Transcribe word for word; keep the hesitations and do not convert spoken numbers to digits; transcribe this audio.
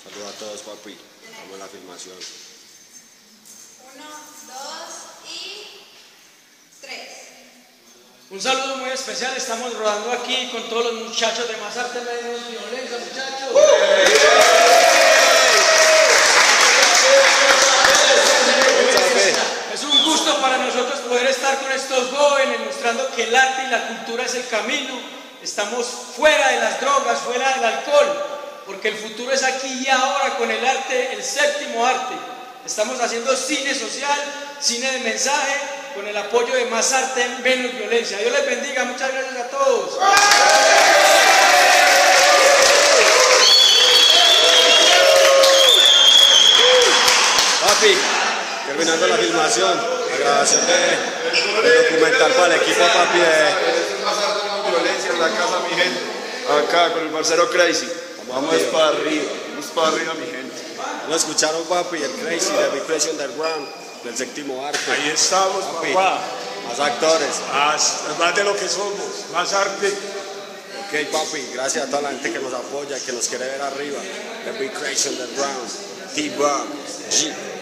Saludos a todos, papi. Vamos a la filmación. Uno, dos y tres. Un saludo muy especial, estamos rodando aquí con todos los muchachos de Más Arte Menos Violencia, muchachos. Es un gusto para nosotros poder estar con estos jóvenes, mostrando que el arte y la cultura es el camino. Estamos fuera de las drogas, fuera del alcohol, porque el futuro es aquí y ahora con el arte, el séptimo arte. Estamos haciendo cine social, cine de mensaje, con el apoyo de Más Arte Menos Violencia. Dios les bendiga, muchas gracias a todos. Papi, terminando la filmación, la grabación de, de documental para el equipo, papi, de Más Arte Menos Violencia en la casa, mi gente. Acá con el parcero Crazy. Vamos para arriba, vamos para arriba, mi gente. Lo escucharon, papi, el Crazy de Big Crazy Underground, del séptimo arte. Ahí estamos, Papi, papá. más actores. Más, más de lo que somos, más arte. Ok, papi, gracias a toda la gente que nos apoya y que nos quiere ver arriba. The Big Crazy Underground, T-Bar, G.